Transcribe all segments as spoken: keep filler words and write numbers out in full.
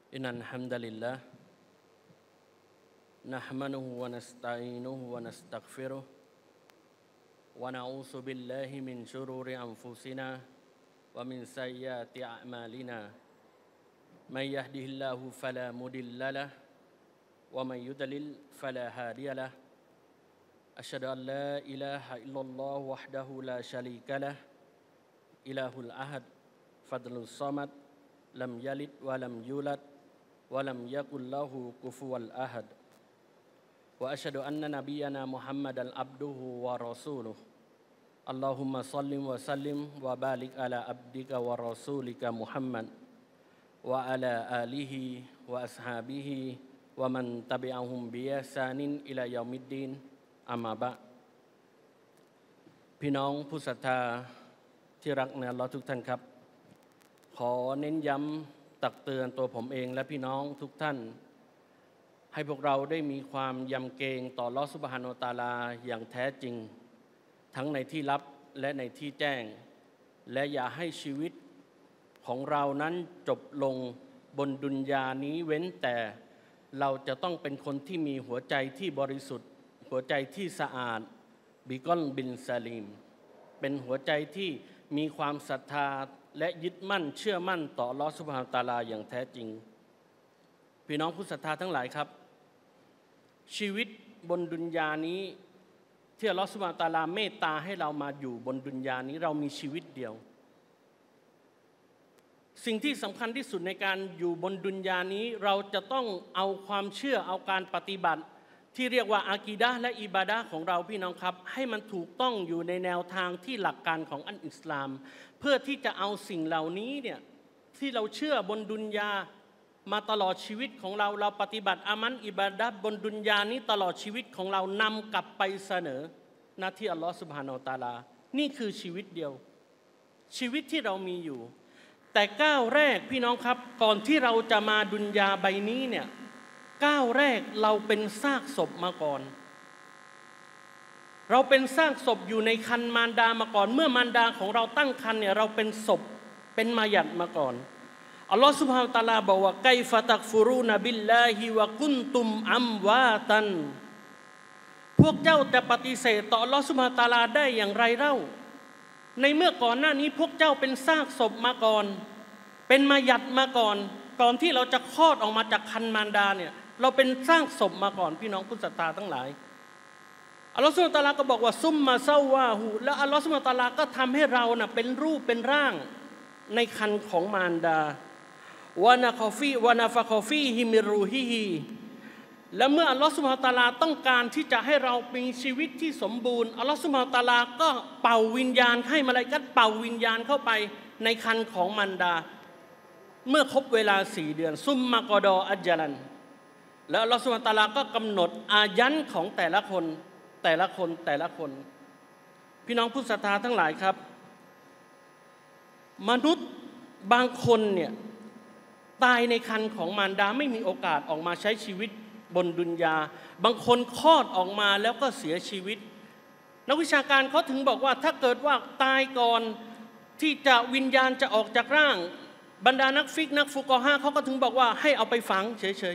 إن الحمد لله نحمده ونستعينه ونستغفره ونعوذ بالله من شرور أنفسنا ومن سيئات أعمالنا من يهده الله فلا مضل له ومن يضلل فلا هادي له أشهد أن لا إله إلا الله وحده لا شريك له إله الأحد فضل الصمد لم يلد ولم يولد ولم يكن له كفوا أحد وأشهد أن نبينا محمدا عبده ورسوله اللهم صل وسلم وبارك على عبدك ورسولك محمد وعلى آله وأصحابه ومن تبعهم بإحسان إلى يوم الدين أما بعدพี่น้องผู้ศรัทธาที่รักในอัลเลาะห์ทุกท่านครับขอเน้นย้ำตักเตือนตัวผมเองและพี่น้องทุกท่านให้พวกเราได้มีความยำเกรงต่ออัลเลาะห์ซุบฮานะฮูวะตะอาลาอย่างแท้จริงทั้งในที่ลับและในที่แจ้งและอย่าให้ชีวิตของเรานั้นจบลงบนดุนยานี้เว้นแต่เราจะต้องเป็นคนที่มีหัวใจที่บริสุทธิ์หัวใจที่สะอาดบิกอนบินซาลีมเป็นหัวใจที่มีความศรัทธาและยึดมั่นเชื่อมั่นต่ออัลเลาะห์ซุบฮานะฮูวะตะอาลาอย่างแท้จริงพี่น้องผู้ศรัทธาทั้งหลายครับชีวิตบนดุนยานี้ที่อัลเลาะห์ซุบฮานะฮูวะตะอาลาเมตตาให้เรามาอยู่บนดุนยานี้เรามีชีวิตเดียวสิ่งที่สำคัญที่สุดในการอยู่บนดุนยานี้เราจะต้องเอาความเชื่อเอาการปฏิบัติที่เรียกว่าอากีดะห์และอิบาดะห์ของเราพี่น้องครับให้มันถูกต้องอยู่ในแนวทางที่หลักการของอัลอิสลามเพื่อที่จะเอาสิ่งเหล่านี้เนี่ยที่เราเชื่อบนดุนยามาตลอดชีวิตของเราเราปฏิบัติอามันอิบาดะห์บนดุนยานี้ตลอดชีวิตของเรานำกลับไปเสนอหน้าที่อัลลอฮฺซุบฮานะฮูวะตะอาลานี่คือชีวิตเดียวชีวิตที่เรามีอยู่แต่ก้าวแรกพี่น้องครับก่อนที่เราจะมาดุนยาใบนี้เนี่ยก้าวแรกเราเป็นซากศพมาก่อนเราเป็นซากศพอยู่ในครรภ์มารดามาก่อนเมื่อมารดาของเราตั้งครรภ์เนี่ยเราเป็นศพเป็นมายัดมาก่อนอัลลอฮฺซุบฮานะฮูวะตะอาลาบอกว่าไกฟะตักฟุรูนบิลลาฮิวะกุนตุมอัมวาตันพวกเจ้าจะปฏิเสธต่ออัลลอฮฺซุบฮานะฮูวะตะอาลาได้อย่างไรเล่าในเมื่อก่อนหน้านี้พวกเจ้าเป็นซากศพมาก่อนเป็นมายัดมาก่อนก่อนที่เราจะคลอดออกมาจากครรภ์มารดาเนี่ยเราเป็นซากศพมาก่อนพี่น้องผู้ศรัทธาทั้งหลายอัลลอฮฺซุบฮานะฮูวะตะอาลาก็บอกว่าซุมมาซาวาฮูแล้วอัลลอฮฺซุบฮานะฮูวะตะอาลาก็ทำให้เราน่ะเป็นรูปเป็นร่างในครรภ์ของมารดาวานะคอฟีวานาฟะคอฟีฮิมิรูฮิฮิและเมื่ออัลลอฮฺซุบฮานะฮูวะตะอาลาต้องการที่จะให้เรามีชีวิตที่สมบูรณ์อัลลอฮฺซุบฮานะฮูวะตะอาลาก็เป่าวิญญาณให้มลาอิกะฮ์เป่าวิญญาณเข้าไปในครรภ์ของมารดาเมื่อครบเวลาสี่เดือนซุมมากอดออัจญะลันแล้วอัลลอฮฺซุบฮานะฮูวะตะอาลาก็กำหนดอายันของแต่ละคนแต่ละคนแต่ละคนพี่น้องผู้ศรัทธาทั้งหลายครับมนุษย์บางคนเนี่ยตายในครรภ์ของมารดาไม่มีโอกาสออกมาใช้ชีวิตบนดุนยาบางคนคลอดออกมาแล้วก็เสียชีวิตนักวิชาการเขาถึงบอกว่าถ้าเกิดว่าตายก่อนที่จะวิญญาณจะออกจากร่างบรรดานักฟิกนักฟุกอฮะเขาก็ถึงบอกว่าให้เอาไปฝังเฉย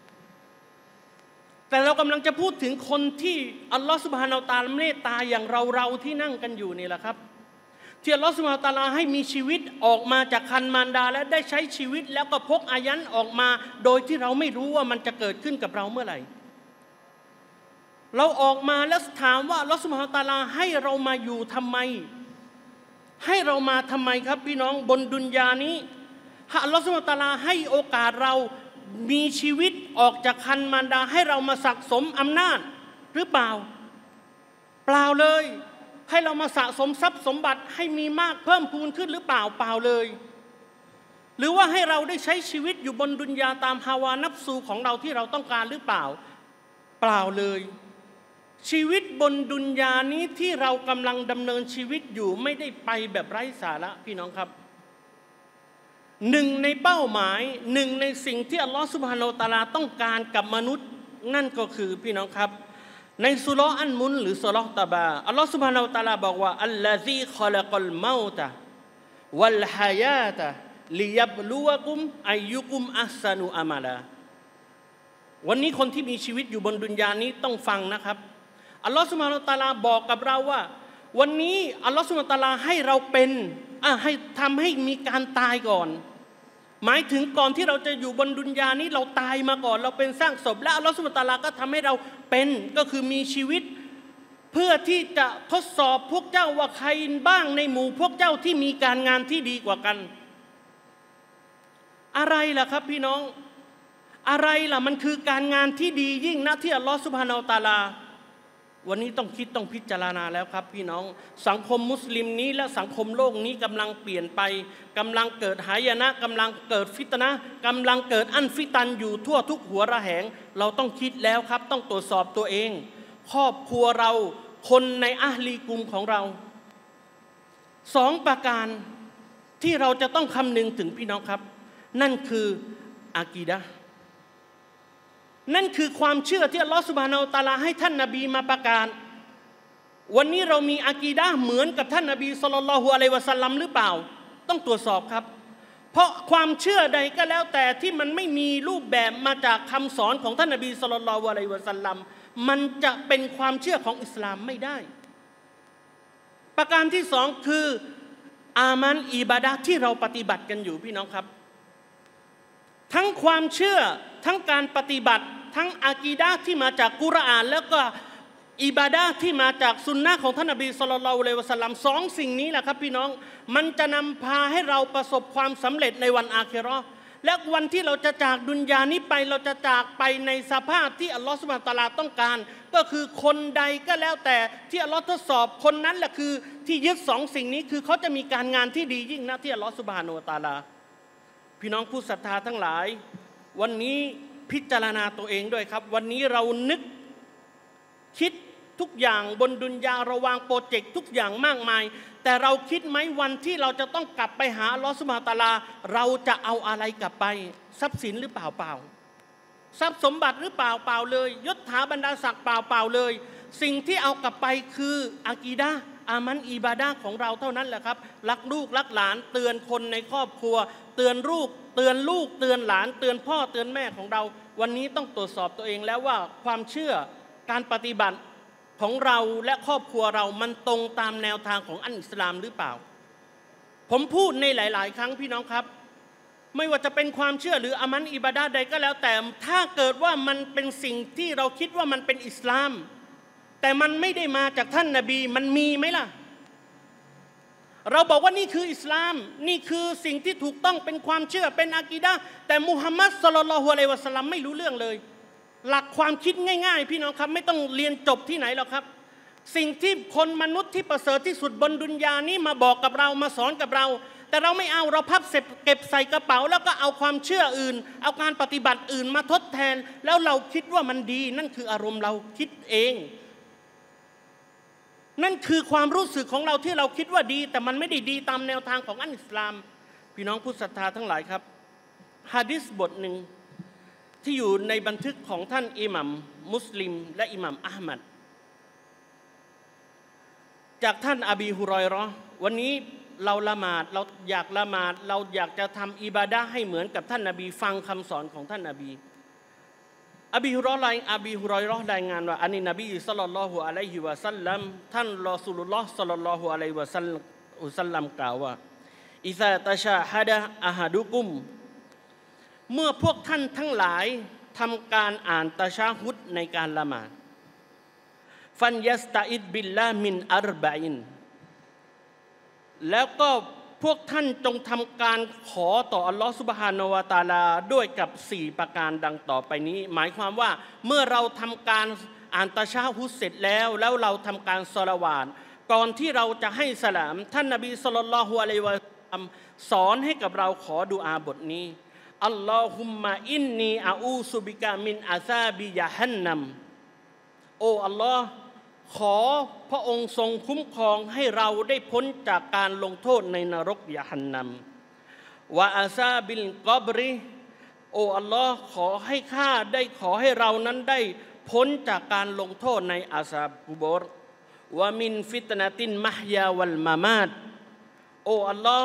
ๆแต่เรากำลังจะพูดถึงคนที่อัลลอฮฺซุบฮานะฮูวะตะอาลาเมตตาอย่างเราเราที่นั่งกันอยู่นี่แหละครับที่อัลลอฮฺซุบฮานะฮูวะตะอาลาให้มีชีวิตออกมาจากครรภ์มารดาและได้ใช้ชีวิตแล้วก็พกอายันออกมาโดยที่เราไม่รู้ว่ามันจะเกิดขึ้นกับเราเมื่อไหร่เราออกมาแล้วถามว่าอัลลอฮฺซุบฮานะฮูวะตะอาลาให้เรามาอยู่ทำไมให้เรามาทำไมครับพี่น้องบนดุนยานี้อัลลอฮฺซุบฮานะฮูวะตะอาลาให้โอกาสเรามีชีวิตออกจากครรภ์มารดาให้เรามาสะสมอำนาจหรือเปล่าเปล่าเลยให้เรามาสะสมทรัพย์สมบัติให้มีมากเพิ่มพูนขึ้นหรือเปล่าเปล่าเลยหรือว่าให้เราได้ใช้ชีวิตอยู่บนดุนยาตามฮาวานัฟซูของเราที่เราต้องการหรือเปล่าเปล่าเลยชีวิตบนดุนยานี้ที่เรากำลังดำเนินชีวิตอยู่ไม่ได้ไปแบบไร้สาระพี่น้องครับหนึ่งในเป้าหมายหนึ่งในสิ่งที่อัลลอฮฺซุบฮานะฮูวะตะอาลาต้องการกับมนุษย์นั่นก็คือพี่น้องครับในซูเราะห์อันมุนหรือซูเราะห์ตะบาอัลลอฮฺซุบฮานะฮูวะตะอาลาบอกว่าอัลลซีคอลักัลเมาตะวัลฮายาตะลิยับลุวะกุมอายุกุมอัสซานุอามาลาวันนี้คนที่มีชีวิตอยู่บนดุนยานี้ต้องฟังนะครับอัลลอฮฺซุบฮานะฮูวะตะอาลาบอกกับเราว่าวันนี้อัลลอฮฺซุบฮานะฮูวะตะอาลาให้เราเป็นอ่ะให้ทำให้มีการตายก่อนหมายถึงก่อนที่เราจะอยู่บนดุนยานี้เราตายมาก่อนเราเป็นสร้างศพและอัลลอฮฺซุบฮานะฮูวะตะอาลาก็ทำให้เราเป็นก็คือมีชีวิตเพื่อที่จะทดสอบพวกเจ้าว่าใครบ้างในหมู่พวกเจ้าที่มีการงานที่ดีกว่ากันอะไรล่ะครับพี่น้องอะไรล่ะมันคือการงานที่ดียิ่งนะที่อัลลอฮฺซุบฮานะฮูวะตะอาลาวันนี้ต้องคิดต้องพิจารณาแล้วครับพี่น้องสังคมมุสลิมนี้และสังคมโลกนี้กำลังเปลี่ยนไปกำลังเกิดหายนะกำลังเกิดฟิตนะห์กำลังเกิดอันฟิตันอยู่ทั่วทุกหัวระแหงเราต้องคิดแล้วครับต้องตรวจสอบตัวเองครอบครัวเราคนในอะห์ลีกุมของเราสองประการที่เราจะต้องคำนึงถึงพี่น้องครับนั่นคืออากีดะห์นั่นคือความเชื่อที่อัลลอฮฺซุบฮานะฮูวะตะอาลาให้ท่านนบีมาประกาศวันนี้เรามีอากีดะห์เหมือนกับท่านนบีศ็อลลัลลอฮุอะลัยฮิวะซัลลัมหรือเปล่าต้องตรวจสอบครับเพราะความเชื่อใดก็แล้วแต่ที่มันไม่มีรูปแบบมาจากคำสอนของท่านนบีศ็อลลัลลอฮุอะลัยฮิวะซัลลัมมันจะเป็นความเชื่อของอิสลามไม่ได้ประการที่สองคืออามันอิบาดะห์ที่เราปฏิบัติกันอยู่พี่น้องครับทั้งความเชื่อทั้งการปฏิบัติทั้งอากีดะห์ที่มาจากกุรอานแล้วก็อิบาดะห์ที่มาจากซุนนะห์ของท่านนบีศ็อลลัลลอฮุอะลัยฮิวะซัลลัมสองสิ่งนี้แหละครับพี่น้องมันจะนำพาให้เราประสบความสำเร็จในวันอาคิเราะห์และวันที่เราจะจากดุนยานี้ไปเราจะจากไปในสภาพที่อัลลอฮฺซุบฮานะฮูวะตะอาลาต้องการก็คือคนใดก็แล้วแต่ที่อัลลอฮฺทดสอบคนนั้นแหละคือที่ยึดสองสิ่งนี้คือเขาจะมีการงานที่ดียิ่งนะที่อัลลอฮฺซุบฮานะฮูวะตะอาลาพี่น้องผู้ศรัทธาทั้งหลายวันนี้พิจารณาตัวเองด้วยครับวันนี้เรานึกคิดทุกอย่างบนดุนยาเราวางโปรเจกต์ทุกอย่างมากมายแต่เราคิดไหมวันที่เราจะต้องกลับไปหาอัลลอฮฺซุบฮานะฮูวะตะอาลาเราจะเอาอะไรกลับไปทรัพย์สินหรือเปล่าเปล่าทรัพย์สมบัติหรือเปล่าเปล่าเลยยศถาบรรดาศักดิ์เปล่าเปล่าเลยสิ่งที่เอากลับไปคืออากีดะห์อามันอิบาดะห์ของเราเท่านั้นแหละครับรักลูกรักหลานเตือนคนในครอบครัวเตือนลูกเตือนลูกเตือนหลานเตือนพ่อเตือนแม่ของเราวันนี้ต้องตรวจสอบตัวเองแล้วว่าความเชื่อการปฏิบัติของเราและครอบครัวเรามันตรงตามแนวทางของอันอิสลามหรือเปล่าผมพูดในหลายๆครั้งพี่น้องครับไม่ว่าจะเป็นความเชื่อหรืออามันอิบาดะห์ใดก็แล้วแต่ถ้าเกิดว่ามันเป็นสิ่งที่เราคิดว่ามันเป็นอิสลามแต่มันไม่ได้มาจากท่านนบีมันมีไหมล่ะเราบอกว่านี่คืออิสลามนี่คือสิ่งที่ถูกต้องเป็นความเชื่อเป็นอากีดะห์แต่มุฮัมมัดศ็อลลัลลอฮุอะลัยฮิวะซัลลัมไม่รู้เรื่องเลยหลักความคิดง่ายๆพี่น้องครับไม่ต้องเรียนจบที่ไหนหรอกครับสิ่งที่คนมนุษย์ที่ประเสริฐที่สุดบนดุนยานี้มาบอกกับเรามาสอนกับเราแต่เราไม่เอาเราพับเก็บใส่กระเป๋าแล้วก็เอาความเชื่ออื่นเอาการปฏิบัติอื่นมาทดแทนแล้วเราคิดว่ามันดีนั่นคืออารมณ์เราคิดเองนั่นคือความรู้สึกของเราที่เราคิดว่าดีแต่มันไม่ได้ดีตามแนวทางของอันอิสลามพี่น้องผู้ศรัทธาทั้งหลายครับหะดีษบทหนึ่งที่อยู่ในบันทึกของท่านอิหมัมมุสลิมและอิหมัมอะห์มัดจากท่านอบีฮุรอยเราะห์วันนี้เราละหมาดเราอยากละหมาดเราอยากจะทำอิบาดะห์ให้เหมือนกับท่านนบีฟังคำสอนของท่านนบีอบีฮุรอยเราะห์อบีฮุรอยเราะห์รายงานว่าอันนี้นบีศ็อลลัลลอฮุอะลัยฮิวะซัลลัมท่านรอซูลุลลอฮ์ศ็อลลัลลอฮุอะลัยฮิวะซัลลัมกล่าวว่าอิซาตะชาฮะดะอะฮะดุกุมเมื่อพวกท่านทั้งหลายทำการอ่านตะชาฮุดในการละหมาดฟันยัสตะอิดบิลลามินอัรบะอินแล้วก็พวกท่านจงทำการขอต่ออัลลอฮฺซุบฮานะฮูวะตะอาลาด้วยกับสี่ประการดังต่อไปนี้หมายความว่าเมื่อเราทำการอ่านตะชาฮุดเสร็จแล้วแล้วเราทำการศอลาวาตก่อนที่เราจะให้สลามท่านนบีศ็อลลัลลอฮุอะลัยฮิวะซัลลัมสอนให้กับเราขอดุอาบทนี้อัลลอฮุมมะอินนีอาอูซุบิกะมินอาซาบิยะฮันนัมโอ้อัลลอฮ์ขอพระองค์ทรงคุ้มครองให้เราได้พ้นจากการลงโทษในนรกยะฮันนัมวะอาซาบิลกอบริโอ้อัลลอฮ์ขอให้ข้าได้ขอให้เรานั้นได้พ้นจากการลงโทษในอาซาบกุโบรวะมินฟิตนะตินมะฮยาวัลมามาตโอ้อัลลอฮ์ข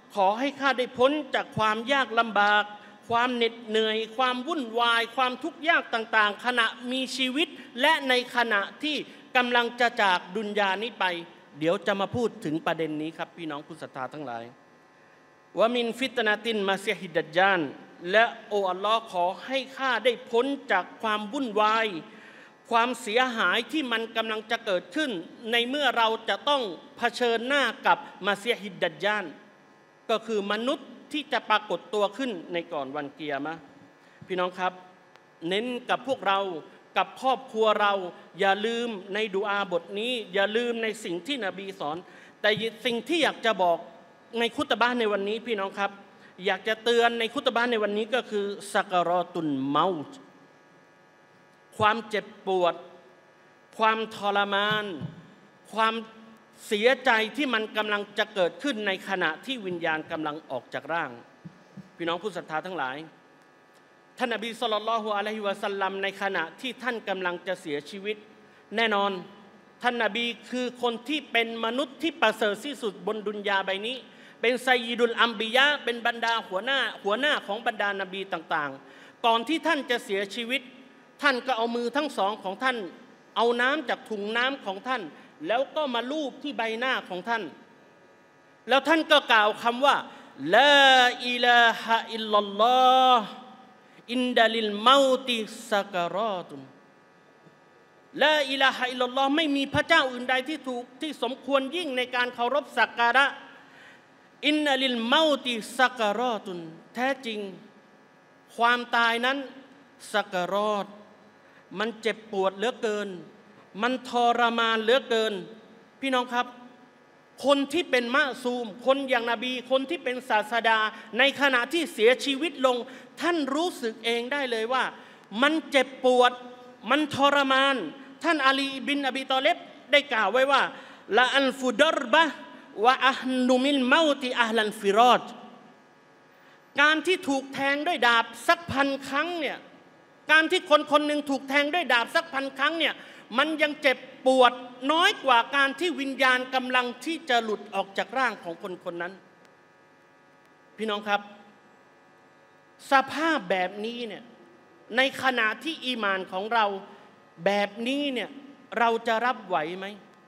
ขอให้ข้าได้พ้นจากความยากลำบากความเหน็ดเหนื่อยความวุ่นวายความทุกข์ยากต่างๆขณะมีชีวิตและในขณะที่กำลังจะจากดุนยานี้ไปเดี๋ยวจะมาพูดถึงประเด็นนี้ครับพี่น้องผู้ศรัทธาทั้งหลายวะมินฟิตนาตินมาเสียฮิดัจญาลและโอ้อัลลอฮ์ขอให้ข้าได้พ้นจากความวุ่นวายความเสียหายที่มันกำลังจะเกิดขึ้นในเมื่อเราจะต้องเผชิญหน้ากับมาเสียฮิดัจญาลก็คือมนุษย์ที่จะปรากฏตัวขึ้นในก่อนวันเกียรติพี่น้องครับเน้นกับพวกเรากับครอบครัวเราอย่าลืมในดุอาบทนี้อย่าลืมในสิ่งที่นบีสอนแต่สิ่งที่อยากจะบอกในคุตบะห์ในวันนี้พี่น้องครับอยากจะเตือนในคุตบะห์ในวันนี้ก็คือซักรอตุนเมาต์ความเจ็บปวดความทรมานความเสียใจที่มันกำลังจะเกิดขึ้นในขณะที่วิญญาณกำลังออกจากร่างพี่น้องผู้ศรัทธาทั้งหลายท่านนบีศ็อลลัลลอฮุอะลัยฮิวะซัลลัมในขณะที่ท่านกำลังจะเสียชีวิตแน่นอนท่านนบีคือคนที่เป็นมนุษย์ที่ประเสริฐที่สุดบนดุนยาใบนี้เป็นไซยิดุลอัมบิยะเป็นบรรดาหัวหน้าหัวหน้าของบรรดานบีต่างๆก่อนที่ท่านจะเสียชีวิตท่านก็เอามือทั้งสองของท่านเอาน้ำจากถุงน้ำของท่านแล้วก็มาลูบที่ใบหน้าของท่านแล้วท่านก็กล่าวคำว่าลาอิลาฮะอิลลัลลอฮ์อินดะลิลเมาติซักรอตุนลาอิลาฮะอิลลัลลอฮ์ไม่มีพระเจ้าอื่นใดที่ถูกที่สมควรยิ่งในการเคารพสักการะอินนัลิลเมาติซักรอตุนแท้จริงความตายนั้นซักรอตมันเจ็บปวดเหลือเกินมันทรมานเหลือเกินพี่น้องครับคนที่เป็นมะซูมคนอย่างนบีคนที่เป็นศาสดาในขณะที่เสียชีวิตลงท่านรู้สึกเองได้เลยว่ามันเจ็บปวดมันทรมานท่านอาลีบินอบีตอเลบได้กล่าวไว้ว่าละอันฟุดรบะวะอัฮนุมิลเมาติอัฮลันฟิรอดการที่ถูกแทงด้วยดาบสักพันครั้งเนี่ยการที่คนคนหนึ่งถูกแทงด้วยดาบสักพันครั้งเนี่ยมันยังเจ็บปวดน้อยกว่าการที่วิญญาณกำลังที่จะหลุดออกจากร่างของคนคนนั้นพี่น้องครับสภาพแบบนี้เนี่ยในขณะที่อีหม่านของเราแบบนี้เนี่ยเราจะรับไหวไหม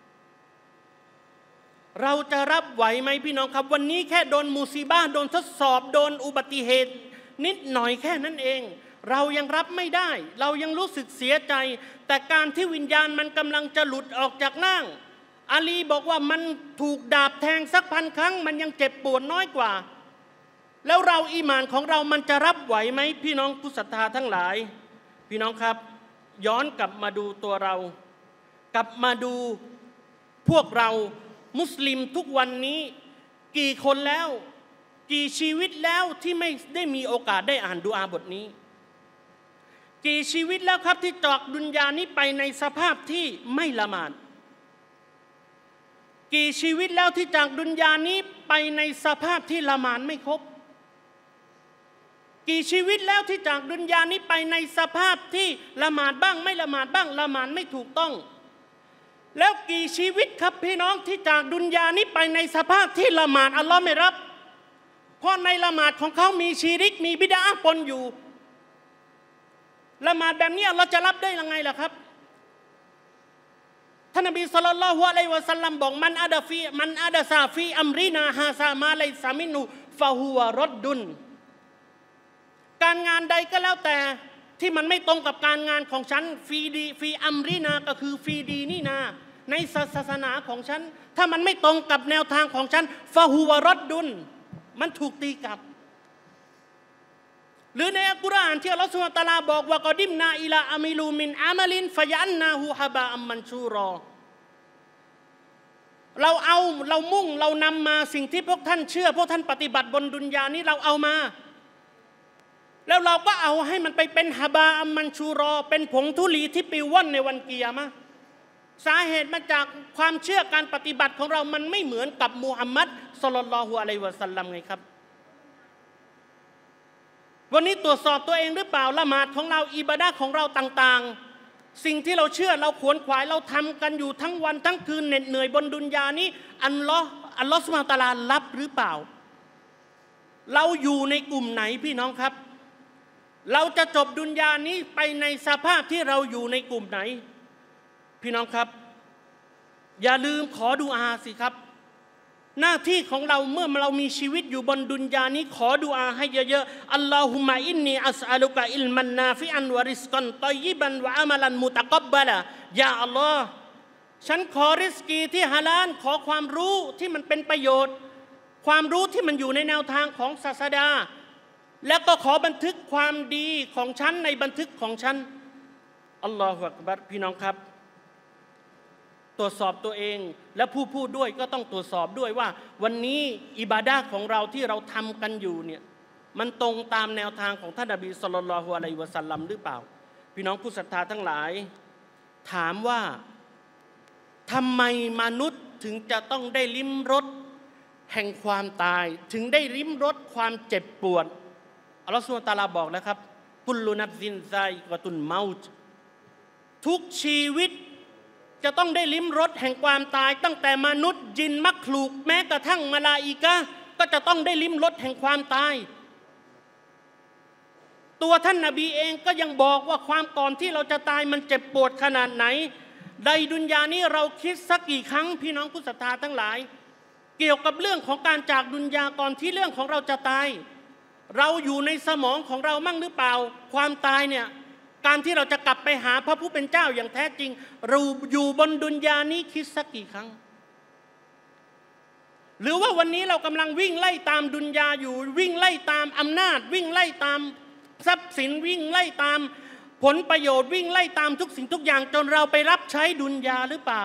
เราจะรับไหวไหมพี่น้องครับวันนี้แค่โดนมุซีบะห์โดนทดสอบโดนอุบัติเหตุนิดหน่อยแค่นั้นเองเรายังรับไม่ได้เรายังรู้สึกเสียใจแต่การที่วิญญาณมันกำลังจะหลุดออกจากร่างอาลีบอกว่ามันถูกดาบแทงสักพันครั้งมันยังเจ็บปวดน้อยกว่าแล้วเราอีหม่านของเรามันจะรับไหวไหมพี่น้องผู้ศรัทธาทั้งหลายพี่น้องครับย้อนกลับมาดูตัวเรากลับมาดูพวกเรามุสลิมทุกวันนี้กี่คนแล้วกี่ชีวิตแล้วที่ไม่ได้มีโอกาสได้อ่านดุอาบทนี้กี่ชีวิตแล้วครับที่จากดุนยานี้ไปในสภาพที่ไม่ละหมาดกี่ชีวิตแล้วที่จากดุนยานี้ไปในสภาพที่ละหมาดไม่ครบกี่ชีวิตแล้วที่จากดุนยานี้ไปในสภาพที่ละหมาดบ้างไม่ละหมาดบ้างละหมาดไม่ถูกต้องแล้วกี่ชีวิตครับพี่น้องที่จากดุนยานี้ไปในสภาพที่ละหมาดอัลลอฮ์ไม่รับเพราะในละหมาดของเขามีชีริกมีบิดอะห์ปนอยู่ละหมาดแบบนี้เราจะรับได้ยังไงล่ะครับท่านนบีศ็อลลัลลอฮุอะลัยฮิวะซัลลัมบอกมันอาดะฟีมันอาดะซาฟีอัมรีนาฮาซามาไลซามินุฟะฮุวะรดดุนการงานใดก็แล้วแต่ที่มันไม่ตรงกับการงานของฉันฟีดีฟีอัมรีนาก็คือฟีดีนี่นาในศาสนาของฉันถ้ามันไม่ตรงกับแนวทางของฉันฟะฮุวะรดดุนมันถูกตีกลับหรือในอัลกุรอานที่อัลลอฮฺซุบฮานะฮูวะตะอาลาบอกว่ากอดิมนาอิลาอามิลูมินอามัลินฟะยันนาฮูฮะบาอัมมันชูรอเราเอาเรามุ่งเรานำมาสิ่งที่พวกท่านเชื่อพวกท่านปฏิบัติบนดุนยานี้เราเอามาแล้วเราก็เอาให้มันไปเป็นฮะบาอัมมันชูรอเป็นผงธุลีที่ปลิวว่อนในวันกิยามะห์สาเหตุมาจากความเชื่อการปฏิบัติของเรามันไม่เหมือนกับมุฮัมมัดศ็อลลัลลอฮุอะลัยฮิวะซัลลัมไงครับวันนี้ตรวจสอบตัวเองหรือเปล่าละหมาดของเราอิบาดะห์ของเราต่างๆสิ่งที่เราเชื่อเราขวนขวายเราทำกันอยู่ทั้งวันทั้งคืนเหน็ดเหนื่อยบนดุนยานี้อัลลอฮ์อัลลอฮ์ซุบฮานะฮูวะตะอาลารับหรือเปล่าเราอยู่ในกลุ่มไหนพี่น้องครับเราจะจบดุนยานี้ไปในสภาพที่เราอยู่ในกลุ่มไหนพี่น้องครับอย่าลืมขอดุอาสิครับหน้าที่ของเราเมื่อเรามีชีวิตอยู่บนดุนยานี้ขอดุอาให้เยอะๆอัลลอฮุมะอินนีอัสอัลุกะอิลมันนาฟิอันวะริสกันฏอยยิบันวะอามัลันมุตะกับบะละยาอัลลอฮ์ฉันขอริสกีที่ฮาลาลขอความรู้ที่มันเป็นประโยชน์ความรู้ที่มันอยู่ในแนวทางของศาสดาแล้วก็ขอบันทึกความดีของฉันในบันทึกของฉันอัลลอฮฺอักบัรพี่น้องครับตรวจสอบตัวเองและผู้พูดด้วยก็ต้องตรวจสอบด้วยว่าวันนี้อิบาดะห์ของเราที่เราทำกันอยู่เนี่ยมันตรงตามแนวทางของท่านนบีศ็อลลัลลอฮุอะลัยฮิวะซัลลัมหรือเปล่าพี่น้องผู้ศรัทธาทั้งหลายถามว่าทำไมมนุษย์ถึงจะต้องได้ลิ้มรสแห่งความตายถึงได้ลิ้มรสความเจ็บปวดอัลลอฮฺซุบฮานะฮูวะตะอาลาบอกแล้วครับกุลลุนัฟซินซาอิกะตุนเมาต์ทุกชีวิตจะต้องได้ลิ้มรสแห่งความตายตั้งแต่มนุษย์ยินมักลูกแม้กระทั่งมลาอิกะฮ์ก็จะต้องได้ลิ้มรสแห่งความตายตัวท่านนบีเองก็ยังบอกว่าความก่อนที่เราจะตายมันเจ็บปวดขนาดไหนในดุนยานี้เราคิดสักกี่ครั้งพี่น้องผู้ศรัทธาทั้งหลายเกี่ยวกับเรื่องของการจากดุนยาก่อนที่เรื่องของเราจะตายเราอยู่ในสมองของเรามั่งหรือเปล่าความตายเนี่ยการที่เราจะกลับไปหาพระผู้เป็นเจ้าอย่างแท้จริงเราอยู่บนดุนยานี้คิดสักกี่ครั้งหรือว่าวันนี้เรากำลังวิ่งไล่ตามดุนยาอยู่วิ่งไล่ตามอำนาจวิ่งไล่ตามทรัพย์สินวิ่งไล่ตามผลประโยชน์วิ่งไล่ตามทุกสิ่งทุกอย่างจนเราไปรับใช้ดุนยาหรือเปล่า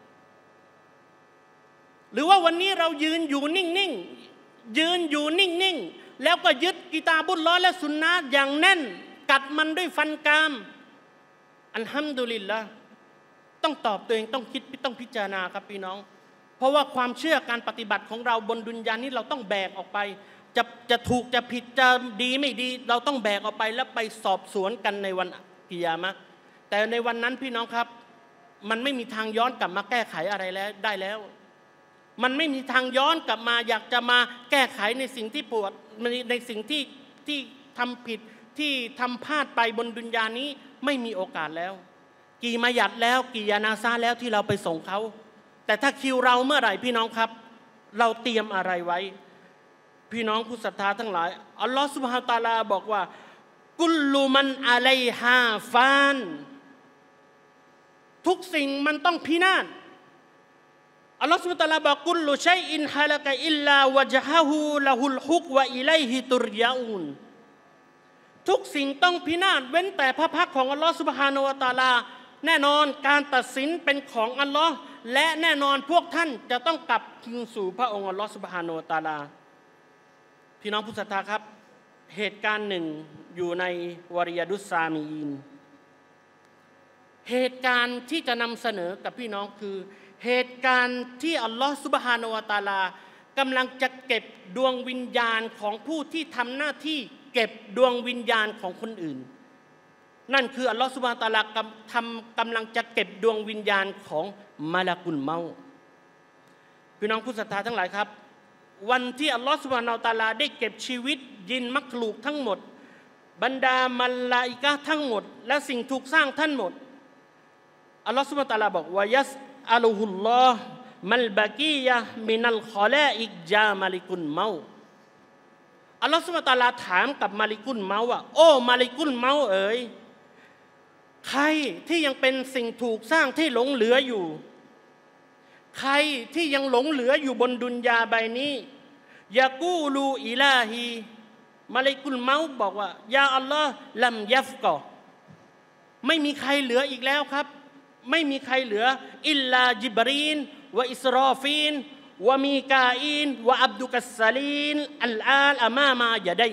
หรือว่าวันนี้เรายืนอยู่นิ่งๆยืนอยู่นิ่งๆแล้วก็ยึดกิตาบุลลอฮ์และสุนนะห์อย่างแน่นกัดมันด้วยฟันกรามอัลฮัมดุลิลละห์ต้องตอบตัวเองต้องคิดต้องพิจารณาครับพี่น้องเพราะว่าความเชื่อการปฏิบัติของเราบนดุนยานี้เราต้องแบกออกไปจะจะถูกจะผิดจะดีไม่ดีเราต้องแบกออกไปแล้วไปสอบสวนกันในวันกิยามะห์แต่ในวันนั้นพี่น้องครับมันไม่มีทางย้อนกลับมาแก้ไขอะไรแล้วได้แล้วมันไม่มีทางย้อนกลับมาอยากจะมาแก้ไขในสิ่งที่ปวดในสิ่งที่ที่ทำผิดที่ทำพลาดไปบนดุนยานี้ไม่มีโอกาสแล้วกี่มายัดแล้วกี่ยานาซาแล้วที่เราไปส่งเขาแต่ถ้าคิวเราเมื่อไหร่พี่น้องครับเราเตรียมอะไรไว้พี่น้องผู้ศรัทธาทั้งหลายอัลลอฮฺซุบฮานะฮูวะตะอาลาบอกว่ากุลลุมันอะลัยฮาฟานทุกสิ่งมันต้องพินาศอัลลอฮฺซุบฮานะฮูวะตะอาลาบอกกุลลุชัยอินฮะละกะอิลลาวะจฮะฮูละฮุลฮุกวะอิลัยฮิตุรยะอูนทุกสิ่งต้องพินาศเว้นแต่พระพักของอัลลอฮฺซุบฮานะฮูวะตะอาลาแน่นอนการตัดสินเป็นของอัลลอฮ์และแน่นอนพวกท่านจะต้องกลับคืนสู่พระองค์อัลลอฮฺซุบฮานะฮูวะตะอาลาพี่น้องผู้ศรัทธาครับเหตุการณ์หนึ่งอยู่ในวาริยาดุสซามีอีนเหตุการณ์ที่จะนำเสนอกับพี่น้องคือเหตุการณ์ที่อัลลอฮฺซุบฮานะฮูวะตะอาลากำลังจะเก็บดวงวิญญาณของผู้ที่ทำหน้าที่เก็บดวงวิญญาณของคนอื่นนั่นคืออัลลอฮฺซุบฮานะฮูวะตะอาลากำทำกำลังจะเก็บดวงวิญญาณของมะลากุลเมาต์พี่น้องผู้ศรัทธาทั้งหลายครับวันที่อัลลอฮฺซุบฮานะฮูวะตะอาลาได้เก็บชีวิตยินมักลูกทั้งหมดบรรดามัลลาอิกะฮ์ทั้งหมดและสิ่งถูกสร้างทั้งหมดอัลลอฮฺซุบฮานะฮูวะตะอาลาบอกว่ายัสอัลุฮุลลอฮ์มัลบะกียะห์มินัลคอลาอิกจามาลิกุลเมาต์อัลลอฮฺซุบฮานะฮูวะตะอาลาถามกับมาลิกุลเมาต์ว่าโอ้มาลิกุลเมาต์เอ๋ยใครที่ยังเป็นสิ่งถูกสร้างที่หลงเหลืออยู่ใครที่ยังหลงเหลืออยู่บนดุนยาใบนี้ยากูลูอิลาฮีมาลิกุลเมาต์บอกว่ายาอัลลอฮ์ลัมยัฟกอไม่มีใครเหลืออีกแล้วครับไม่มีใครเหลืออิลลาจิบรีนวะอิสรอฟีนวะมีกาอินวะอับดุกัสซาลีนอัลอาลอะมามายะดัย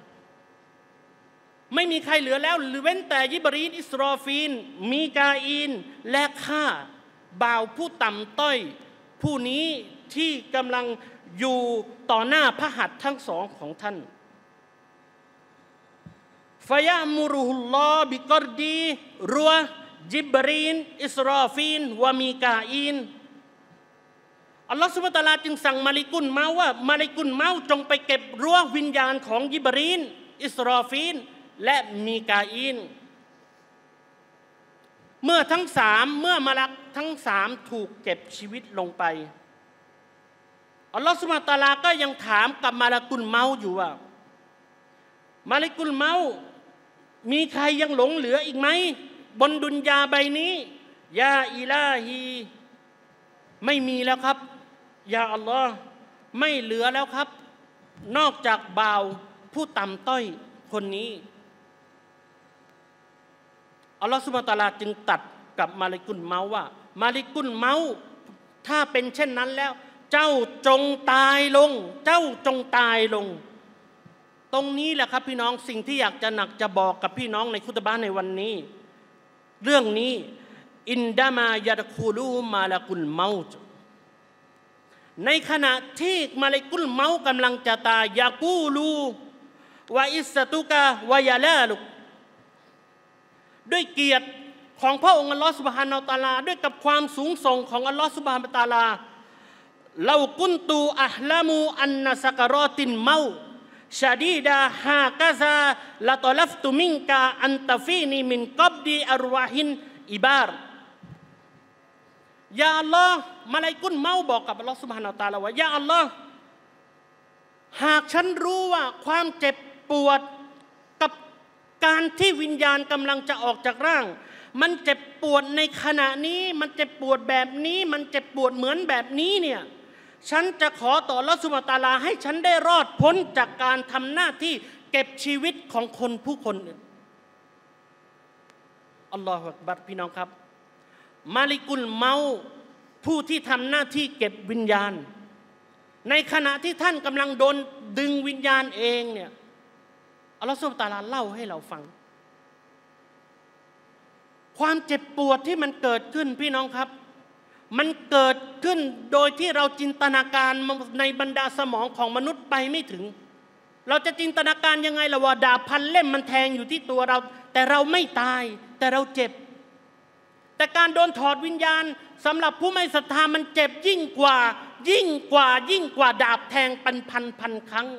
ไม่มีใครเหลือแล้วหรือเว้นแต่ยิบรีนอิสรอฟีนมีกาอินและข้าบ่าวผู้ต่ำต้อยผู้นี้ที่กำลังอยู่ต่อหน้าพระหัตถ์ทั้งสองของท่านฟะยะมุรุฮุลลอฮ์บิกอรดีรัวจิบรีนอิสรอฟีนวะมีกาอินอัลลอฮฺซุบฮานะฮูวะตะอาลาจึงสั่งมาลิกุลเมาว่ามาลิกุลเมาจงไปเก็บรั้ววิญญาณของยิบรีนอิสรอฟีนและมีกาอีนเมื่อทั้งสามเมื่อมาลักทั้งสามถูกเก็บชีวิตลงไปอัลลอฮฺซุบฮานะฮูวะตะอาลาก็ยังถามกับมาลิกุลเมาอยู่ว่ามาลิกุลเมามีใครยังหลงเหลืออีกไหมบนดุนยาใบนี้ยาอิลาฮีไม่มีแล้วครับยาอัลลอฮ์ไม่เหลือแล้วครับนอกจากบ่าวผู้ต่ำต้อยคนนี้อัลลอฮ์ซุบฮานะฮูวะตะอาลาจึงตัดกับมาลิกุลเมาว่ามาลิกุลเมาถ้าเป็นเช่นนั้นแล้วเจ้าจงตายลงเจ้าจงตายลงตรงนี้แหละครับพี่น้องสิ่งที่อยากจะหนักจะบอกกับพี่น้องในคุตบะห์ในวันนี้เรื่องนี้อินดามายะดะคูลูมาลากุลเมาต์ในขณะที่มาลิกุลเมาต์กำลังจะตายยากูลูวะอิสตุกะวะยาลาลุด้วยเกียรติของพระองค์อัลลอฮฺซุบฮานะฮูวะตะอาลาด้วยกับความสูงส่งของอัลลอฮฺซุบฮานะฮูวะตะอาลาเรากุนตูอัลลามูอันนะซักรอตินเมาชาดีดาฮากะซาละตอลัฟตุมินกาอันตฟีนีมินกับดีอัรวาฮินอิบารยาอัลลอฮ์มาลาอิกุลเมาบอกกับอัลลอฮ์ซุบฮานะฮูวะตะอาลาว่ายาอัลลอฮ์หากฉันรู้ว่าความเจ็บปวดกับการที่วิญญาณกำลังจะออกจากร่างมันเจ็บปวดในขณะนี้มันเจ็บปวดแบบนี้มันเจ็บปวดเหมือนแบบนี้เนี่ยฉันจะขอต่ออัลเลาะห์ซุบฮานะฮูวะตะอาลาให้ฉันได้รอดพ้นจากการทำหน้าที่เก็บชีวิตของคนผู้คนอื่นอัลลอฮฺอักบัรพี่น้องครับมาลิกุลเมาผู้ที่ทำหน้าที่เก็บวิญญาณในขณะที่ท่านกำลังโดนดึงวิญญาณเองเนี่ยอัลลอฮฺซุบฮานะฮูวะตะอาลาเล่าให้เราฟังความเจ็บปวดที่มันเกิดขึ้นพี่น้องครับมันเกิดขึ้นโดยที่เราจินตนาการในบรรดาสมองของมนุษย์ไปไม่ถึงเราจะจินตนาการยังไงล่ะว่าดาบพันเล่มมันแทงอยู่ที่ตัวเราแต่เราไม่ตายแต่เราเจ็บแต่การโดนถอดวิญญาณสำหรับผู้ไม่ศรัทธามันเจ็บยิ่งกว่ายิ่งกว่ายิ่งกว่าดาบแทงพันพันพันครั้ง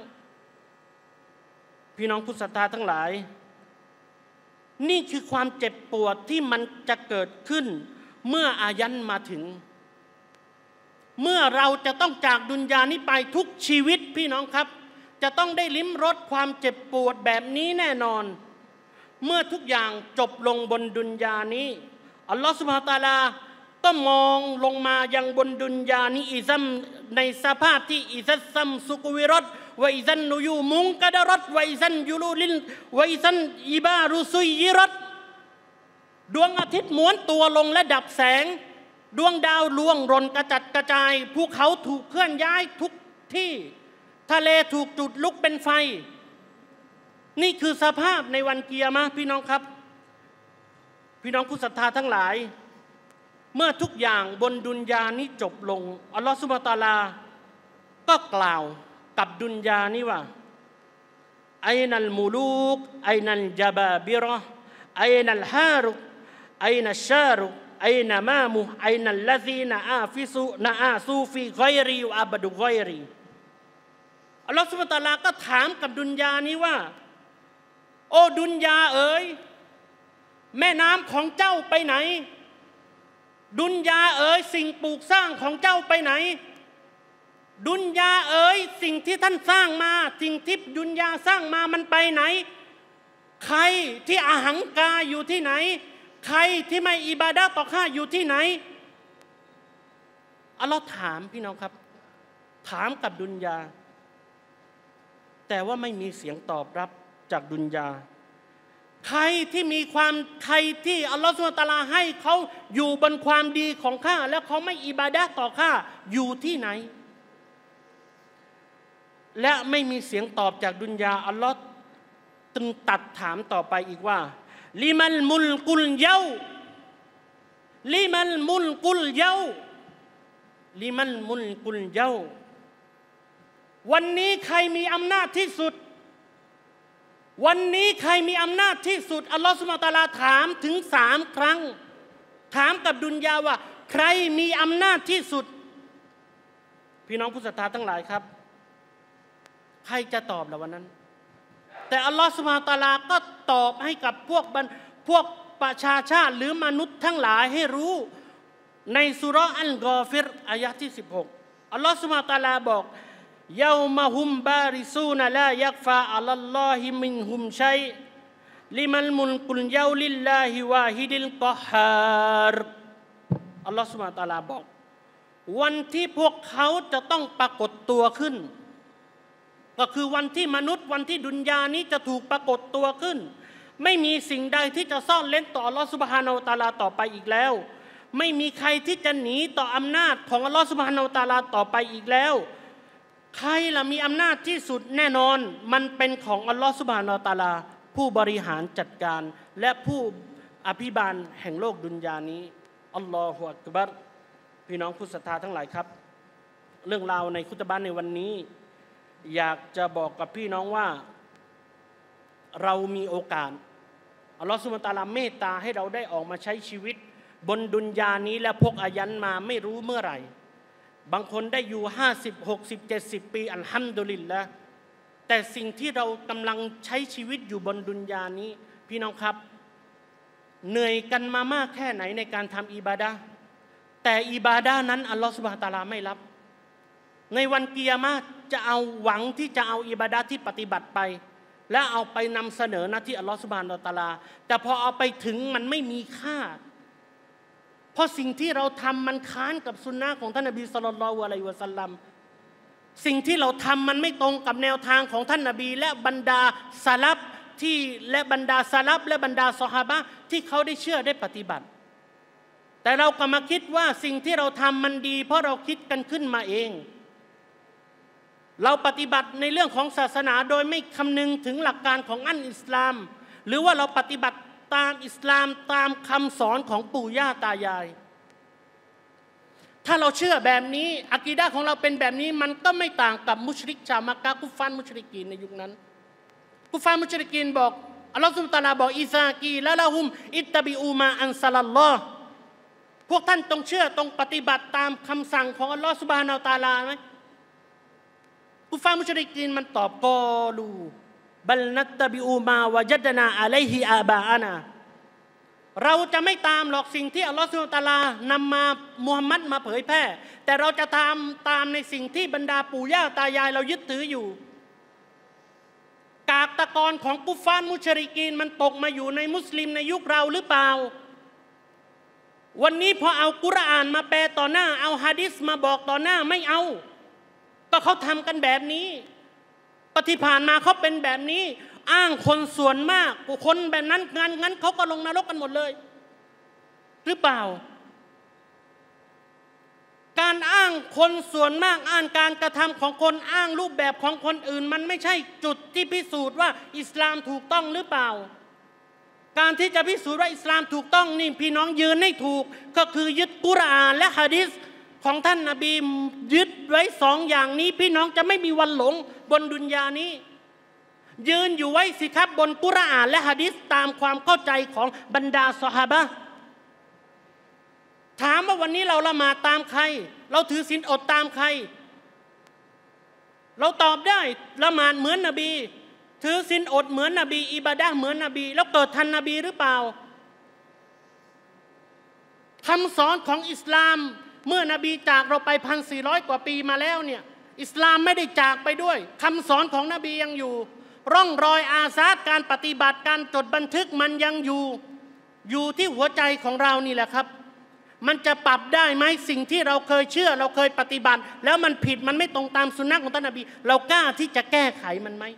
พี่น้องผู้ศรัทธาทั้งหลายนี่คือความเจ็บปวดที่มันจะเกิดขึ้นเมื่ออายันมาถึงเมื่อเราจะต้องจากดุนยานี้ไปทุกชีวิตพี่น้องครับจะต้องได้ลิ้มรสความเจ็บปวดแบบนี้แน่นอนเมื่อทุกอย่างจบลงบนดุนยานี้อัลลอฮฺซุบฮานะฮูวะตะอาลาก็มองลงมายังบนดุนยานี้อิซัมในสภาพที่อิซัสซัมซุกวิรตวะอิซันนุยูมุงกะดะรัตวะอิซันยูลูลินวะอิซันอิบารุซุยรัตดวงอาทิตย์ม้วนตัวลงและดับแสงดวงดาวล่วงหล่นกระจัดกระจายภูเขาถูกเคลื่อนย้ายทุกที่ทะเลถูกจุดลุกเป็นไฟนี่คือสภาพในวันกิยามะห์พี่น้องครับพี่น้องผู้ศรัทธาทั้งหลายเมื่อทุกอย่างบนดุนยานี้จบลงอัลลอฮฺซุบฮานะฮูวะตะอาลาก็กล่าวกับดุนยานี้ว่าไอนัลมุลูกไอนัลญะบาบิเราะห์ไอนัลฮารุไอนัลชารุไอนัลมามุไอนัลลซีนะอาฟิซุนะอาซูฟีฆอยรีวะอับดุฆอยรีอัลลอฮฺซุบฮานะฮูวะตะอาลาก็ถามกับดุนยานี้ว่าโอ้ดุนยาเอ๋ยแม่น้ำของเจ้าไปไหนดุนยาเอ๋ยสิ่งปลูกสร้างของเจ้าไปไหนดุนยาเอ๋ยสิ่งที่ท่านสร้างมาสิ่งที่ดุนยาสร้างมามันไปไหนใครที่อหังการอยู่ที่ไหนใครที่ไม่อิบาดะห์ต่อข้าอยู่ที่ไหนอัลลอฮ์ถามพี่น้องครับถามกับดุนยาแต่ว่าไม่มีเสียงตอบรับจากดุนยาใครที่มีความใครที่อัลลอฮฺซุบฮานะฮูวะตะอาลาให้เขาอยู่บนความดีของข้าแล้วเขาไม่อิบาดะห์ต่อข้าอยู่ที่ไหนและไม่มีเสียงตอบจากดุนยาอัลลอฮ์จึงตัดถามต่อไปอีกว่าลิมัลมุลกุลเยาลิมัลมุลกุลเยาลิมัลมุลกุลเยาวันนี้ใครมีอำนาจที่สุดวันนี้ใครมีอำนาจที่สุดอัลลอฮฺซุบฮานะฮูวะตะอาลาถามถึงสามครั้งถามกับดุนยาว่าใครมีอำนาจที่สุดพี่น้องผู้ศรัทธาทั้งหลายครับใครจะตอบล่ะวันนั้นแต่อัลลอฮฺซุบฮานะฮูวะตะอาลาก็ตอบให้กับพวกพวกประชาชาติหรือมนุษย์ทั้งหลายให้รู้ในสุเราะห์อัลกอฟิรอายะห์ที่สิบหกอัลลอฮฺซุบฮานะฮูวะตะอาลาบอกยามาฮุมบาริซูนลายักฟาอัลลอฮิมินฮุมชัยลิมัลมุลกุลยาลิลลาฮิวาฮิดิลกอฮาร์อัลลอฮฺซุบฮานะฮูวะตะอาลาบอกวันที่พวกเขาจะต้องปรากฏตัวขึ้นก็คือวันที่มนุษย์วันที่ดุนยานี้จะถูกปรากฏตัวขึ้นไม่มีสิ่งใดที่จะซ่อนเร้นต่ออัลลอฮฺซุบฮานะฮูวะตะอาลาต่อไปอีกแล้วไม่มีใครที่จะหนีต่ออำนาจของอัลลอฮฺซุบฮานะฮูวะตะอาลาต่อไปอีกแล้วใครล่ะมีอำนาจที่สุดแน่นอนมันเป็นของอัลลอฮฺซุบฮานะฮูวะตะอาลาผู้บริหารจัดการและผู้อภิบาลแห่งโลกดุนยานี้อัลลอฮฺอักบัรพี่น้องผู้ศรัทธาทั้งหลายครับเรื่องราวในคุตบะห์ในวันนี้อยากจะบอกกับพี่น้องว่าเรามีโอกาสอัลลอฮฺซุบฮานะฮูวะตะอาลาเมตตาให้เราได้ออกมาใช้ชีวิตบนดุนยานี้และพกอายันมาไม่รู้เมื่อไหร่บางคนได้อยู่ห้าสิบ หกสิบ เจ็ดสิบปีอัลฮัมดุลิลละห์แต่สิ่งที่เรากำลังใช้ชีวิตอยู่บนดุนยานี้พี่น้องครับเหนื่อยกันมามากแค่ไหนในการทำอิบาดะห์แต่อิบาดะห์นั้นอัลลอฮฺซุบฮานะฮูวะตะอาลาไม่รับในวันกิยามะห์จะเอาหวังที่จะเอาอิบาดะห์ที่ปฏิบัติไปและเอาไปนำเสนอหน้าที่อัลลอฮฺซุบฮานะฮูวะตะอาลาแต่พอเอาไปถึงมันไม่มีค่าเพราะสิ่งที่เราทำมันค้านกับสุนนะของท่านนบีศ็อลลัลลอฮุอะลัยฮิวะซัลลัมสิ่งที่เราทำมันไม่ตรงกับแนวทางของท่านนบีและบรรดาซะลัฟที่และบรรดาซะลัฟและบรรดาซอฮาบะห์ที่เขาได้เชื่อได้ปฏิบัติแต่เราก็มาคิดว่าสิ่งที่เราทำมันดีเพราะเราคิดกันขึ้นมาเองเราปฏิบัติในเรื่องของศาสนาโดยไม่คำนึงถึงหลักการของอันอิสลามหรือว่าเราปฏิบัติตามอิสลามตามคำสอนของปู่ย่าตายายถ้าเราเชื่อแบบนี้อะกีดะห์ของเราเป็นแบบนี้มันก็ไม่ต่างกับมุชริกชาวมักกะฮ์กุฟฟาร์มุชริกีนในยุคนั้นกุฟฟาร์มุชริกีนบอกอัลลอฮฺซุบฮานะฮูวะตะอาลาบอกอิซากีละละฮุมอิตตะบิอูมาอันซะลัลลอฮ์พวกท่านต้องเชื่อต้องปฏิบัติตามคำสั่งของอัลลอฮฺซุบฮานะฮูวะตะอาลาไหมกุฟาร์มุชริกีนมันตอบกอลูบัลนัตตะบิอูมาวะจัดนาอะลัยฮิอาบาอานาเราจะไม่ตามหรอกสิ่งที่อัลลอฮฺซุบฮานะฮูวะตะอาลานำมามุฮัมมัดมาเผยแพร่แต่เราจะตามตามในสิ่งที่บรรดาปู่ย่าตายายเรายึดถืออยู่กากตะกอนของกุฟาร์มุชริกีนมันตกมาอยู่ในมุสลิมในยุคเราหรือเปล่าวันนี้พอเอากุรอานมาแปลต่อหน้าเอาหะดีษมาบอกต่อหน้าไม่เอาก็เขาทำกันแบบนี้ปฏิผ่านมาเขาเป็นแบบนี้อ้างคนส่วนมากคนแบบนั้นงั้นงั้นเขาก็ลงนรกกันหมดเลยหรือเปล่าการอ้างคนส่วนมากอ้างการกระทำของคนอ้างรูปแบบของคนอื่นมันไม่ใช่จุดที่พิสูจน์ว่าอิสลามถูกต้องหรือเปล่าการที่จะพิสูจน์ว่าอิสลามถูกต้องนี่พี่น้องยืนให้ถูกก็คือยึดกุรอานและหะดีษของท่านนบียึดไว้สองอย่างนี้พี่น้องจะไม่มีวันหลงบนดุนยานี้ยืนอยู่ไว้สิครับบนกุรอานและหะดีษตามความเข้าใจของบรรดาซอฮาบะห์ถามว่าวันนี้เราละหมาดตามใครเราถือศีลอดตามใครเราตอบได้ละหมาดเหมือนนบีถือศีลอดเหมือนนบีอิบาดะห์เหมือนนบีแล้วเกิดทันนบีหรือเปล่าคำสอนของอิสลามเมื่อนบีจากเราไป หนึ่งพันสี่ร้อย กว่าปีมาแล้วเนี่ยอิสลามไม่ได้จากไปด้วยคำสอนของนบียังอยู่ร่องรอยอาซาดการปฏิบัติการจดบันทึกมันยังอยู่อยู่ที่หัวใจของเรานี่แหละครับมันจะปรับได้ไหมสิ่งที่เราเคยเชื่อเราเคยปฏิบัติแล้วมันผิดมันไม่ตรงตามสุนนะของท่านนบีเรากล้าที่จะแก้ไขมันไหม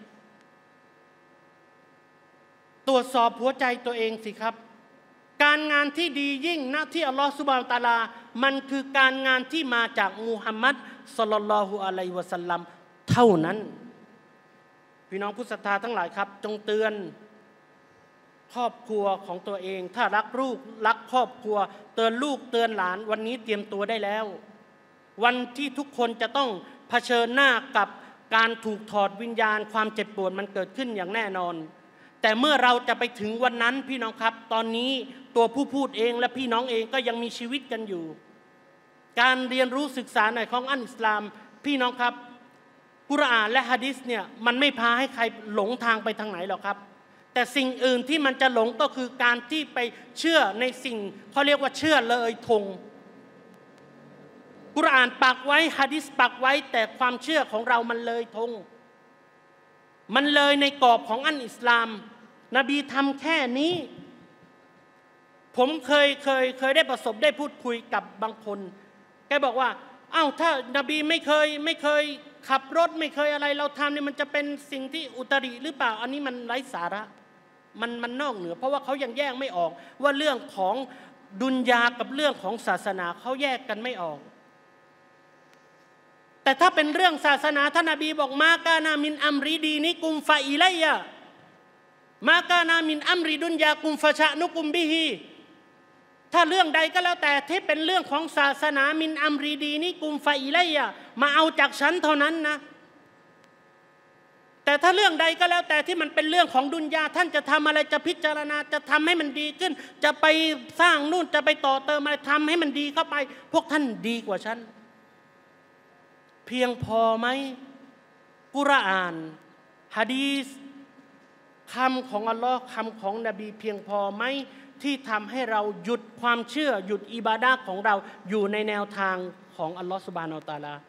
ตรวจสอบหัวใจตัวเองสิครับการงานที่ดียิ่งหน้าที่อัลลอฮฺซุบฮานะฮูวะตะอาลามันคือการงานที่มาจากมุฮัมมัดศ็อลลัลลอฮุอะลัยฮิวะซัลลัมเท่านั้นพี่น้องผู้ศรัทธาทั้งหลายครับจงเตือนครอบครัวของตัวเองถ้ารักลูกรักครอบครัวเตือนลูกเตือนหลานวันนี้เตรียมตัวได้แล้ววันที่ทุกคนจะต้องเผชิญหน้ากับการถูกถอดวิญญาณความเจ็บปวดมันเกิดขึ้นอย่างแน่นอนแต่เมื่อเราจะไปถึงวันนั้นพี่น้องครับตอนนี้ตัวผู้พูดเองและพี่น้องเองก็ยังมีชีวิตกันอยู่การเรียนรู้ศึกษาในของอันอิสลามพี่น้องครับกุรอานและหะดีษเนี่ยมันไม่พาให้ใครหลงทางไปทางไหนหรอกครับแต่สิ่งอื่นที่มันจะหลงก็คือการที่ไปเชื่อในสิ่งเขาเรียกว่าเชื่อเลยธงกุรอานปักไว้หะดีษปักไว้แต่ความเชื่อของเรามันเลยธงมันเลยในกรอบของอันอิสลามนบีทำแค่นี้ผมเคยเคยเคยได้ประสบได้พูดคุยกับบางคนแกบอกว่าอ้าวถ้านบีไม่เคยไม่เคยขับรถไม่เคยอะไรเราทำเนี่ยมันจะเป็นสิ่งที่อุตริหรือเปล่าอันนี้มันไร้สาระมันมันนอกเหนือเพราะว่าเขายังแยกไม่ออกว่าเรื่องของดุนยากับเรื่องของศาสนาเขาแยกกันไม่ออกแต่ถ้าเป็นเรื่องศาสนาท่านนบีบอกมากานามินอัมรีดีนิกุมฟาอิลัยยะมากานามินอัมริดุนยากุมฟะชะนุกุมบิฮีถ้าเรื่องใดก็แล้วแต่ที่เป็นเรื่องของศาสนามินอัมรีดีนิกุมฟาอิลัยยะมาเอาจากฉันเท่านั้นนะแต่ถ้าเรื่องใดก็แล้วแต่ที่มันเป็นเรื่องของดุนยาท่านจะทำอะไรจะพิจารณาจะทำให้มันดีขึ้นจะไปสร้างนู่นจะไปต่อเติมอะไรทำให้มันดีเข้าไปพวกท่านดีกว่าฉันเพียงพอไหมกุรอานหะดีษคำของอัลลอฮ์คำของนบีเพียงพอไหมที่ทำให้เราหยุดความเชื่อหยุดอิบาดะห์ของเราอยู่ในแนวทางของอัลลอฮ์ซุบฮานะฮูวะตะอาลา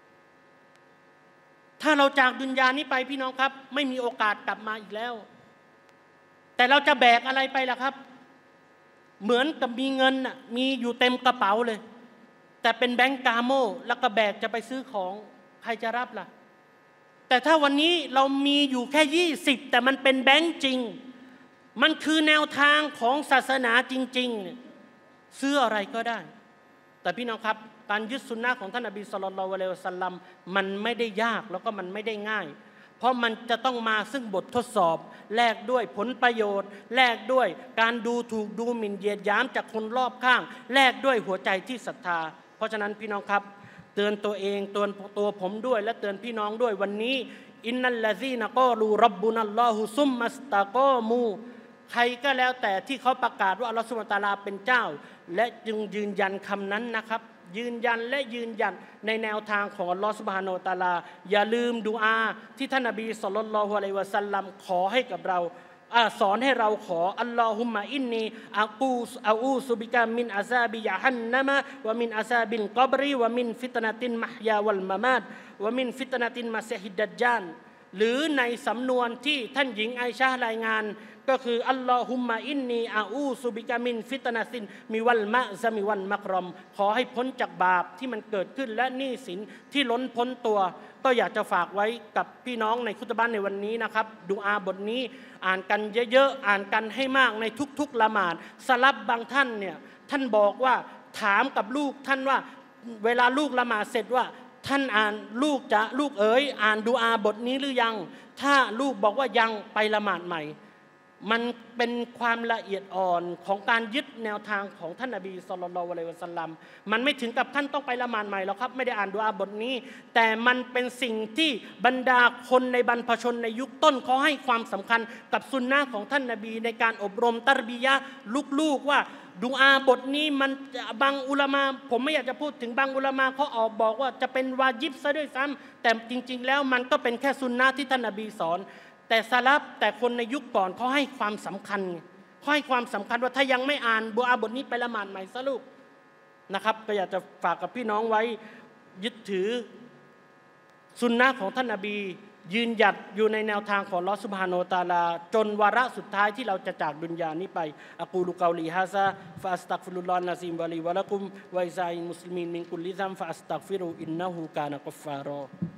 ถ้าเราจากดุนยานี้ไปพี่น้องครับไม่มีโอกาสกลับมาอีกแล้วแต่เราจะแบกอะไรไปล่ะครับเหมือนกับมีเงินน่ะมีอยู่เต็มกระเป๋าเลยแต่เป็นแบงก์กาโมแล้วก็แบกจะไปซื้อของใครจะรับล่ะแต่ถ้าวันนี้เรามีอยู่แค่ยี่สิบแต่มันเป็นแบงก์จริงมันคือแนวทางของศาสนาจริงๆซื้ออะไรก็ได้แต่พี่น้องครับการยึดสุนนะของท่านนบีศ็อลลัลลอฮุอะลัยฮิวะซัลลัมมันไม่ได้ยากแล้วก็มันไม่ได้ง่ายเพราะมันจะต้องมาซึ่งบททดสอบแลกด้วยผลประโยชน์แลกด้วยการดูถูกดูหมิ่นเหยียดหยามจากคนรอบข้างแลกด้วยหัวใจที่ศรัทธาเพราะฉะนั้นพี่น้องครับเตือนตัวเองเตือนตัวผมด้วยและเตือนพี่น้องด้วยวันนี้อินนัลลซีนะกอลูร็อบบุนัลลอฮุซุมมัสตะกอมูใครก็แล้วแต่ที่เขาประกาศว่าอัลลอฮฺซุบฮานะฮูวะตะอาลาเป็นเจ้าและจึงยืนยันคำนั้นนะครับยืนยันและยืนยันในแนวทางของอัลลอฮฺซุบฮานะฮูวะตะอาลาอย่าลืมดุอาที่ท่านนบีศ็อลลัลลอฮุอะลัยฮิวะซัลลัมขอให้กับเราสอนให้เราขออัลลอฮุมมะอินนีอะกูสอะอูซุบิกะมินอาซาบิยะฮันนะมะวะมินอาซาบิลกับรีวะมินฟิตนะตินมะฮยาวัลมะมาตวะมินฟิตนะตินมะซีฮิดดัจญาลหรือในสำนวนที่ท่านหญิงไอชะห์รายงานก็คืออัลลอฮุมมะอินนีอาอูซุบิกะมินฟิตนะตินมิวัลมะซะมิวัลมักรอมขอให้พ้นจากบาปที่มันเกิดขึ้นและหนี้สินที่ล้นพ้นตัวก็อยากจะฝากไว้กับพี่น้องในคุตบะห์ในวันนี้นะครับดุอาบทนี้อ่านกันเยอะๆอ่านกันให้มากในทุกๆละหมาดสลับบางท่านเนี่ยท่านบอกว่าถามกับลูกท่านว่าเวลาลูกละหมาดเสร็จว่าท่านอ่านลูกจะลูกเอ๋ยอ่านดุอาบทนี้หรือยังถ้าลูกบอกว่ายังไปละหมาดใหม่มันเป็นความละเอียดอ่อนของการยึดแนวทางของท่านนบีศ็อลลัลลอฮุอะลัยฮิวะซัลลัมมันไม่ถึงกับท่านต้องไปละหมาดใหม่หรอกครับไม่ได้อ่านดุอาบทนี้แต่มันเป็นสิ่งที่บรรดาคนในบรรพชนในยุคต้นเขาให้ความสำคัญกับซุนนะห์ของท่านนบีในการอบรมตัรบียะห์ลูกๆว่าดุอาบทนี้มันบางอุลามะผมไม่อยากจะพูดถึงบางอุลามะเขาออกบอกว่าจะเป็นวาญิบซะด้วยซ้ำแต่จริงๆแล้วมันก็เป็นแค่ซุนนะห์ที่ท่านนบีสอนแต่ซะลัฟแต่คนในยุคก่อนเขาให้ความสำคัญเขาให้ความสำคัญว่าถ้ายังไม่อ่านดุอาบทนี้ไปละหมาดใหม่ซะลูกนะครับก็อยากจะฝากกับพี่น้องไว้ยึดถือซุนนะห์ของท่านนบียืนหยัดอยู่ในแนวทางของอัลเลาะห์ซุบฮานะฮูวะตะอาลาจนวาระสุดท้ายที่เราจะจากดุนยานี้ไปอะกูลุกอลีฮาซาฟะอัสตัฆฟิรุลลอฮนะซีมวะลีวะละกุมวะอิซาอิลมุสลิมีนมินกุลลิซัมฟะอัสตัฆฟิรุอินนะฮูกานะกัฟฟารอ